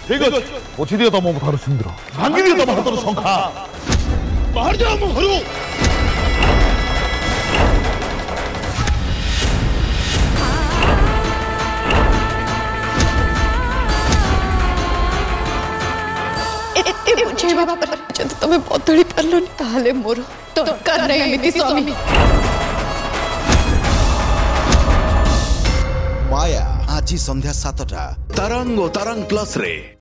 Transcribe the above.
ଠିକ ଅଛି ପୋଛି ଦିଅ ତମ ମୁହଁରୁ ସିନ୍ଦୁର ଭାଙ୍ଗି ଦିଅ ତମ ହାତର ଶଙ୍ଖା ବାହାରି ଯାଅ ଆମ ଘରୁ ଯଦି ତମେ ବଦଳି ପାରିଲନି ତାହେଲେ ମୋର ଦରକାର ନାହିଁ ଏମିତି ସ୍ୱାମୀ। माया आज संध्या 7टा तरंग और तरंग प्लस रे।